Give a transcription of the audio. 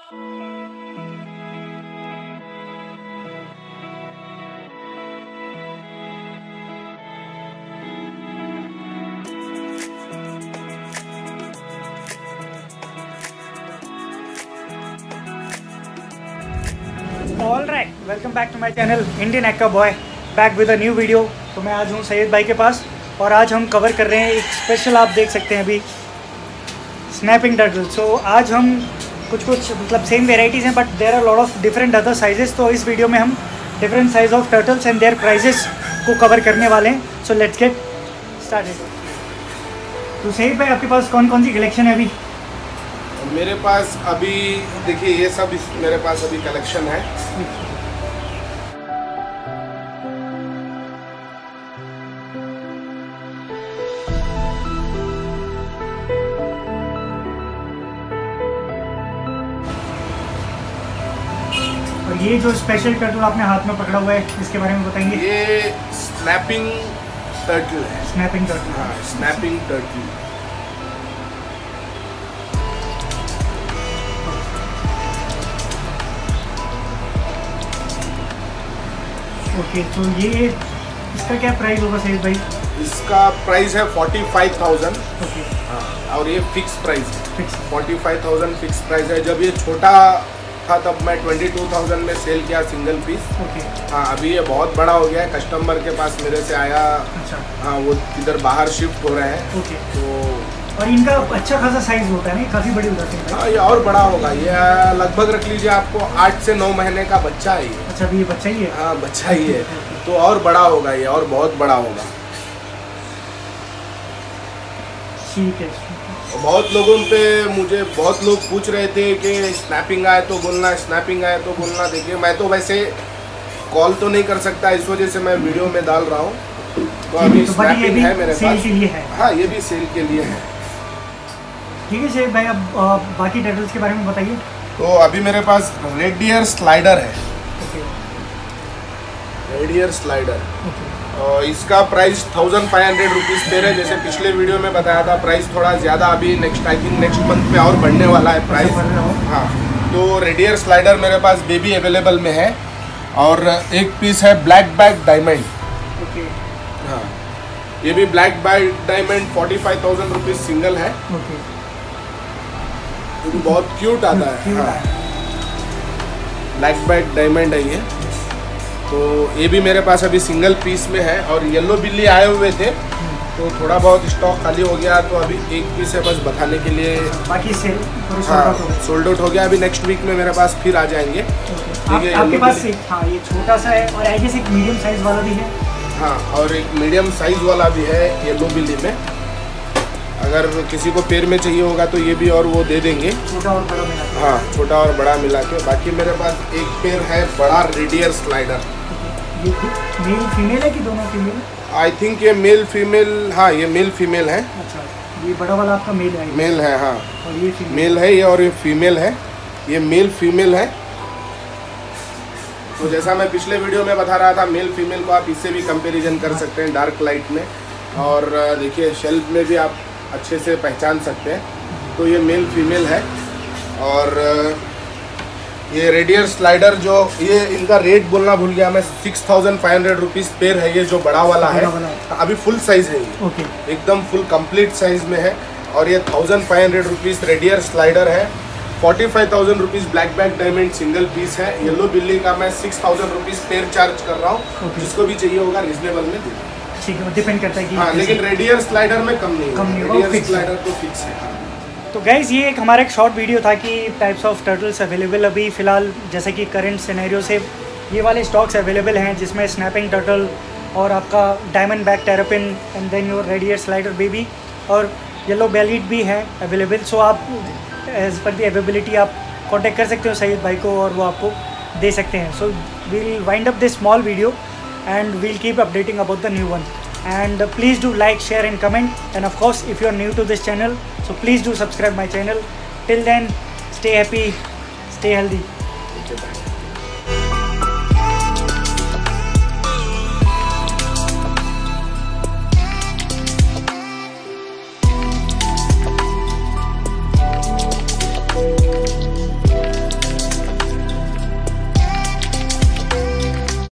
Alright, welcome back to my channel Indian Ekka boy, back with a new video. तो मैं आज हूँ सैयद भाई के पास और आज हम कवर कर रहे हैं एक स्पेशल, आप देख सकते हैं अभी, स्नैपिंग टर्टल। सो आज हम कुछ मतलब सेम वेराइटीज़ हैं but there are lot of different other sizes. तो इस वीडियो में हम different size of turtles and their prices को कवर करने वाले हैं। So let's get started. तो सैयद भाई, आपके पास कौन कौन सी कलेक्शन है अभी? मेरे पास अभी देखिए, ये सब मेरे पास अभी कलेक्शन है। और ये जो स्पेशल टर्टल आपने हाथ में पकड़ा हुआ है, इसके बारे में बताएंगे? ये स्नैपिंग टर्टल है। Snapping turtle? हाँ, स्नैपिंग टर्टल। ओके, तो ये इसका क्या प्राइस होगा सैयद भाई? इसका प्राइस है 45,000। ओके। हाँ, और ये फिक्स प्राइस है। फिक्स 45,000 फिक्स प्राइस है। जब ये छोटा था तब मैं 22,000 में सेल किया सिंगल पीस। ओके। हाँ, अभी ये बहुत बड़ा हो गया है। कस्टमर के पास मेरे से आया। अच्छा। हाँ, वो इधर बाहर शिफ्ट हो रहे हैं। ओके। तो और इनका अच्छा खासा साइज होता है ना, काफ़ी बड़ी हो जाती है? हाँ, ये और बड़ा होगा। ये लगभग रख लीजिए आपको 8 से 9 महीने का बच्चा है ये। अच्छा, अभी ये बच्चा ही है? हाँ, बच्चा ही है। तो और बड़ा होगा ये, और बहुत बड़ा होगा। ठीक है। बहुत लोगों पे मुझे बहुत लोग पूछ रहे थे कि स्नैपिंग आए तो बोलना, स्नैपिंग आए तो बोलना। देखिए, मैं तो वैसे कॉल तो नहीं कर सकता, इस वजह से मैं वीडियो में डाल रहा हूँ। तो अभी स्नैपिंग है मेरे सेल के लिए है? हाँ, ये भी सेल के लिए है। ठीक है सैयद भाई, अब बाकी टर्टल्स के बारे में बताइए। तो अभी मेरे पास रेड डियर स्लाइडर है। Okay. Red ear slider. Okay. और इसका प्राइस 1500 रुपीज़ पेयर है। जैसे पिछले वीडियो में बताया था, प्राइस थोड़ा ज़्यादा अभी आई थिंक नेक्स्ट मंथ में और बढ़ने वाला है प्राइस। हाँ, तो रेड डियर स्लाइडर मेरे पास बेबी अवेलेबल में है। और एक पीस है ब्लैक बैक डायमंड। ओके। हाँ, ये भी black back diamond 45,000 rupees single है। ओके। ये भी बहुत क्यूट आता है। हाँ, ब्लैक बैक डायमंड है ये। तो ये भी मेरे पास अभी सिंगल पीस में है। और येलो बिल्ली आए हुए थे तो थोड़ा बहुत स्टॉक खाली हो गया, तो अभी एक पीस है बस बताने के लिए। बाकी सेल हाँ, सोल्ड आउट हो गया। अभी नेक्स्ट वीक में मेरे पास फिर आ जाएंगे। आपके पास हाँ, ये छोटा सा है और आई गेस एक मीडियम साइज वाला भी है। हाँ, और एक मीडियम साइज वाला भी है येलो बिल्ली में। अगर किसी को पेड़ में चाहिए होगा तो ये भी और वो दे देंगे, छोटा और बड़ा मिला के। हाँ, छोटा और बड़ा मिला के। बाकी मेरे पास एक पेड़ है बड़ा रेड डियर स्लाइडर। ये मेल फीमेल है कि दोनों फीमेल? आई थिंक ये मेल फीमेल, हाँ ये मेल फीमेल है। अच्छा, ये बड़ा वाला आपका मेल है? मेल है, हाँ। और ये फीमेल? मेल है ये, और ये फीमेल है। ये मेल फीमेल है। तो जैसा मैं पिछले वीडियो में बता रहा था, मेल फीमेल को आप इससे भी कंपैरिजन कर सकते हैं डार्क लाइट में। और देखिए, शेल्फ में भी आप अच्छे से पहचान सकते हैं। तो ये मेल फीमेल है। और ये रेड डियर स्लाइडर, जो ये इनका रेट बोलना भूल गया मैं, 6,500 रुपीज़ पेयर है ये, जो बड़ा वाला है। अभी फुल साइज है ये। ओके। एकदम फुल कंप्लीट साइज में है। और ये 1,500 रुपीज़ रेड डियर स्लाइडर है। 45,000 rupees black back diamond single piece है। येलो बिल्ली का मैं 6,000 रुपीज़ पेयर चार्ज कर रहा हूँ। जिसको भी चाहिए होगा रिजनेबल में दे दूँगा। ठीक है, डिपेंड करता है कि हाँ, लेकिन रेड डियर स्लाइडर में कम नहीं होगा। रेड डियर स्लाइडर तो फिक्स है। तो गाइज़, ये एक हमारा एक शॉर्ट वीडियो था कि टाइप्स ऑफ टर्टल्स अवेलेबल अभी फ़िलहाल, जैसे कि करंट सिनेरियो से ये वाले स्टॉक्स अवेलेबल हैं, जिसमें स्नैपिंग टर्टल और आपका diamond back terrapin and then your red ear slider baby और येलो बेलीड भी है अवेलेबल। सो आप एज पर दी अवेलेबिलिटी आप कॉन्टेक्ट कर सकते हो सैयद भाई को और वो आपको दे सकते हैं। So we'll wind up this small video and we'll keep updating about the new one. And please do like, share and comment. And of course, if you are new to this channel, so please do subscribe my channel. Till then, stay happy, stay healthy. Okay, bye.